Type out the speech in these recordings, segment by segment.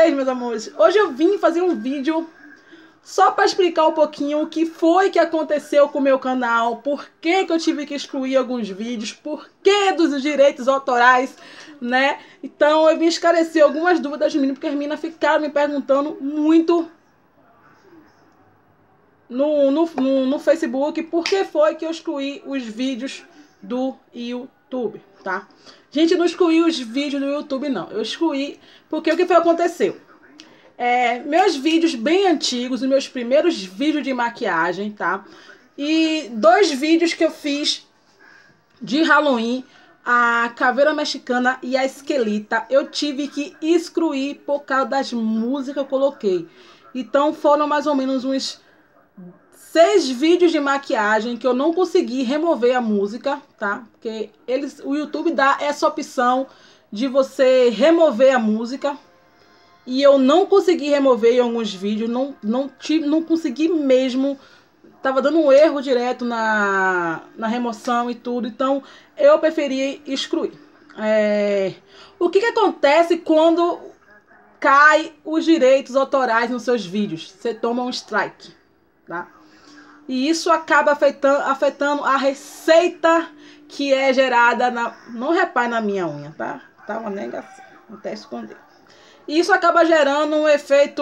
vocês, meus amores? Hoje eu vim fazer um vídeo só para explicar um pouquinho o que foi que aconteceu com o meu canal, por que que eu tive que excluir alguns vídeos, por que dos direitos autorais, né? Então eu vim esclarecer algumas dúvidas das meninas, porque as meninas ficaram me perguntando muito no Facebook por que foi que eu excluí os vídeos do YouTube, tá? Gente, não excluí os vídeos do YouTube, não. Eu excluí porque o que foi que aconteceu? Meus vídeos bem antigos, os meus primeiros vídeos de maquiagem, tá? E 2 vídeos que eu fiz de Halloween, a caveira mexicana e a esquelita, eu tive que excluir por causa das músicas que eu coloquei. Então foram mais ou menos uns 6 vídeos de maquiagem que eu não consegui remover a música, tá? Porque o YouTube dá essa opção de você remover a música. E eu não consegui remover em alguns vídeos, não consegui mesmo. Tava dando um erro direto na remoção e tudo, então eu preferi excluir. O que acontece quando cai os direitos autorais nos seus vídeos? Você toma um strike, tá? E isso acaba afetando a receita que é gerada Não repare na minha unha, tá? Tá uma negação, vou até esconder. E isso acaba gerando um efeito,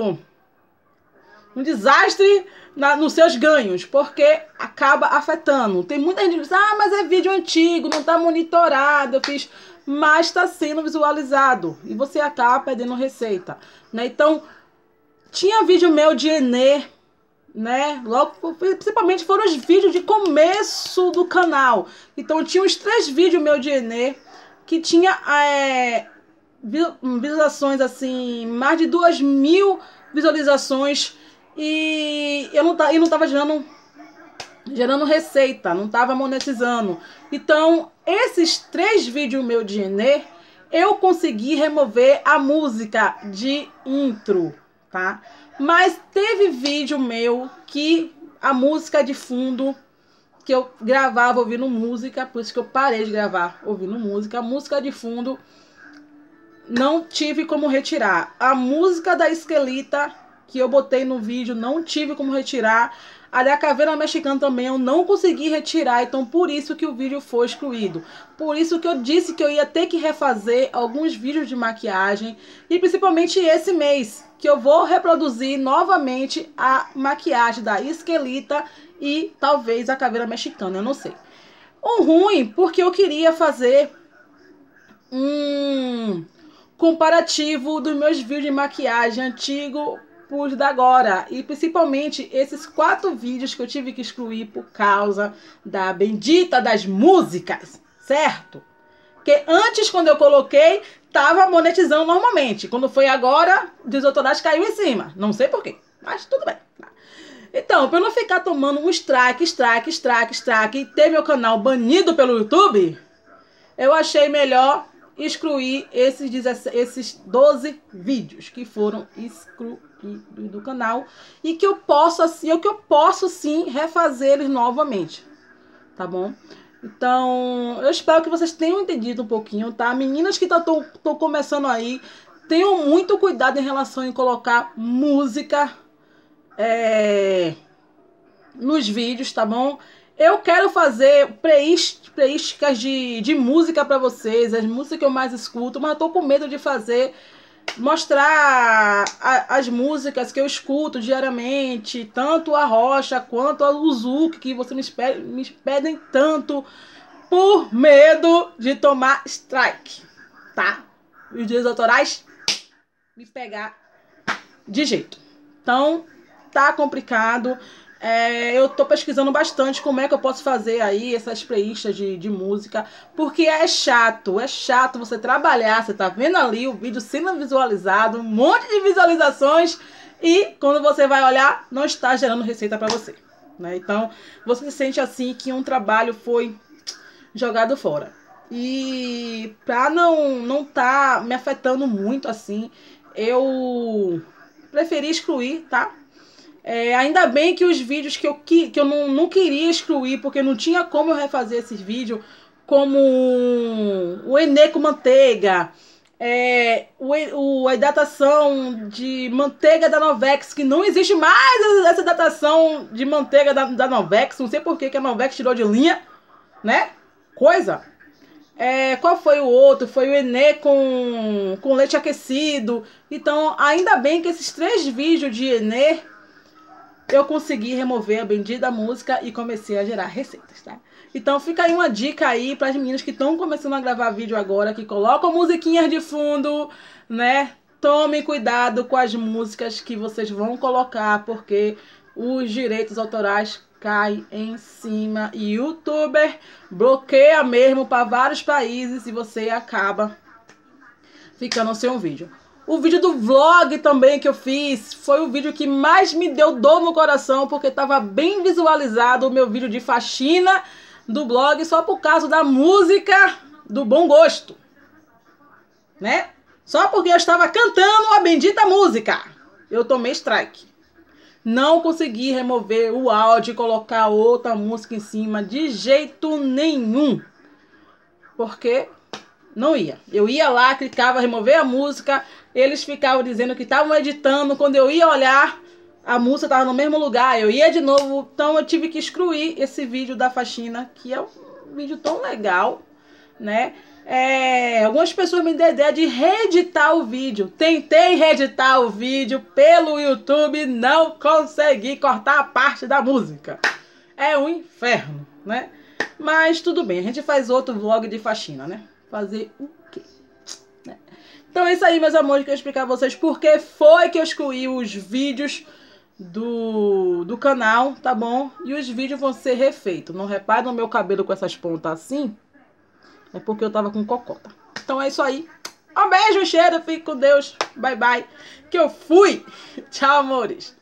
um desastre nos seus ganhos, porque acaba afetando. Tem muita gente que diz, mas é vídeo antigo, não tá monitorado, eu fiz, mas está sendo visualizado e você acaba perdendo receita, né? Então, tinha vídeo meu de Enê, né? Logo, principalmente foram os vídeos de começo do canal. Então, tinha uns 3 vídeos meu de Enê que tinha visualizações assim, mais de 2.000 visualizações e eu não tava gerando receita, não tava monetizando. Então, esses 3 vídeos meu de Enê, eu consegui remover a música de intro, tá? Mas teve vídeo meu que a música de fundo que eu gravava ouvindo música, por isso que eu parei de gravar ouvindo música, a música de fundo não tive como retirar. A música da esquelita que eu botei no vídeo, não tive como retirar. A da caveira mexicana também eu não consegui retirar, então por isso que o vídeo foi excluído. Por isso que eu disse que eu ia ter que refazer alguns vídeos de maquiagem, e principalmente esse mês, que eu vou reproduzir novamente a maquiagem da esquelita e talvez a caveira mexicana, eu não sei. O ruim, porque eu queria fazer um comparativo dos meus vídeos de maquiagem antigo por da agora, e principalmente esses 4 vídeos que eu tive que excluir por causa da bendita das músicas, certo? Porque antes, quando eu coloquei, tava monetizando normalmente. Quando foi agora, os autorais caiu em cima. Não sei porquê, mas tudo bem. Então, para eu não ficar tomando um strike e ter meu canal banido pelo YouTube, eu achei melhor excluir esses 12 vídeos que foram excluídos do canal e que eu posso sim refazer eles novamente, tá bom? Então, eu espero que vocês tenham entendido um pouquinho, tá? Meninas que estão começando aí, tenham muito cuidado em relação a colocar música nos vídeos, tá bom? Eu quero fazer playlists de música pra vocês, as músicas que eu mais escuto, mas eu tô com medo de mostrar as músicas que eu escuto diariamente, tanto a Rocha quanto a Uzuki, que vocês me pedem tanto, por medo de tomar strike, tá? Os direitos autorais me pegar de jeito. Então, tá complicado. Eu tô pesquisando bastante como é que eu posso fazer aí essas playlists de música, porque é chato você trabalhar, você tá vendo ali o vídeo sendo visualizado, um monte de visualizações, e quando você vai olhar, não está gerando receita para você, né? Então, você se sente assim que um trabalho foi jogado fora. E pra não tá me afetando muito assim, eu preferi excluir, tá? Ainda bem que os vídeos que eu não queria excluir, porque não tinha como eu refazer esses vídeos, como o Enê com manteiga, A hidratação de manteiga da Novex, que não existe mais essa hidratação de manteiga da Novex. Não sei por que a Novex tirou de linha, né? Coisa. Qual foi o outro? Foi o Enê com leite aquecido. Então, ainda bem que esses 3 vídeos de Enê eu consegui remover a bendita música e comecei a gerar receitas, tá? Então fica aí uma dica aí para as meninas que estão começando a gravar vídeo agora, que colocam musiquinhas de fundo, né? Tomem cuidado com as músicas que vocês vão colocar, porque os direitos autorais caem em cima e o YouTuber bloqueia mesmo para vários países e você acaba ficando sem um vídeo. O vídeo do vlog também que eu fiz foi o vídeo que mais me deu dor no coração, porque estava bem visualizado o meu vídeo de faxina do blog só por causa da música do bom gosto, né? Só porque eu estava cantando a bendita música. Eu tomei strike. Não consegui remover o áudio e colocar outra música em cima de jeito nenhum. Porque não ia. Eu ia lá, clicava, remover a música. Eles ficavam dizendo que estavam editando. Quando eu ia olhar, a música estava no mesmo lugar. Eu ia de novo. Então eu tive que excluir esse vídeo da faxina, que é um vídeo tão legal, né? Algumas pessoas me deram ideia de reeditar o vídeo. Tentei reeditar o vídeo pelo YouTube, não consegui cortar a parte da música. É um inferno, né? Mas tudo bem, a gente faz outro vlog de faxina, né? Fazer o quê? Então é isso aí, meus amores, que eu explicar a vocês por que foi que eu excluí os vídeos do canal, tá bom? E os vídeos vão ser refeitos. Não repare no meu cabelo com essas pontas assim, é porque eu tava com cocota. Então é isso aí. Um beijo, cheiro, fique com Deus. Bye, bye. Que eu fui. Tchau, amores.